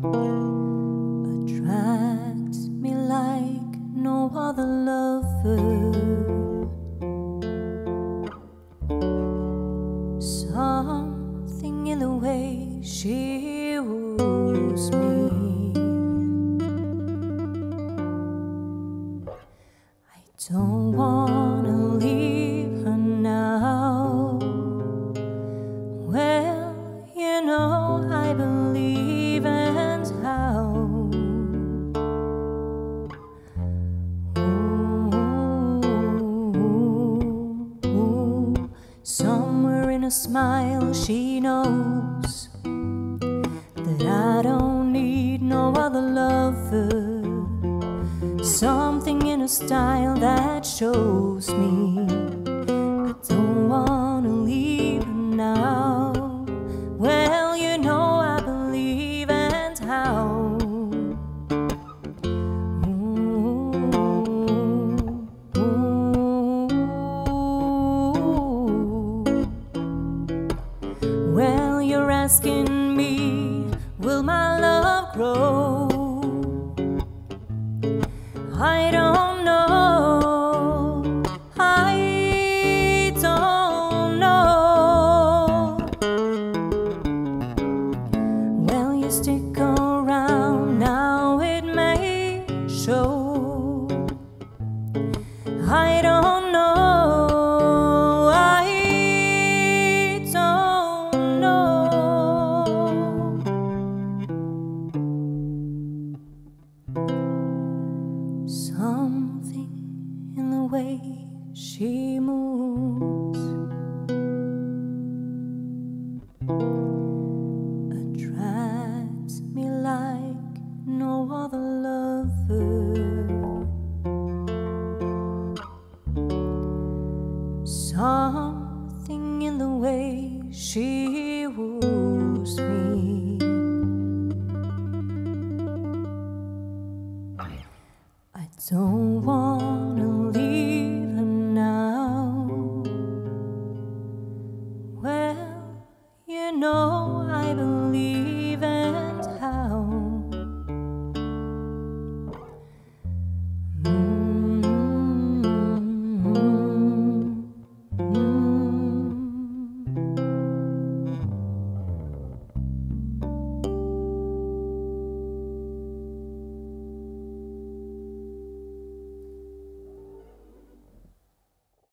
attracts me like no other lover. Something in the way she woos me. I don't wanna leave her now. Well, you know I believe, and how. Somewhere in a smile she knows that I don't need no other lover. Something in her style that shows me I don't wanna leave her now. Well, you know I believe, and how. Well, you're asking me, will my love grow? I don't know, I don't know. Well, you stick around, now it may show. I don't know, I don't know. Something in the way she moves attracts me like no other lover. Something in the way she woos me. I don't wanna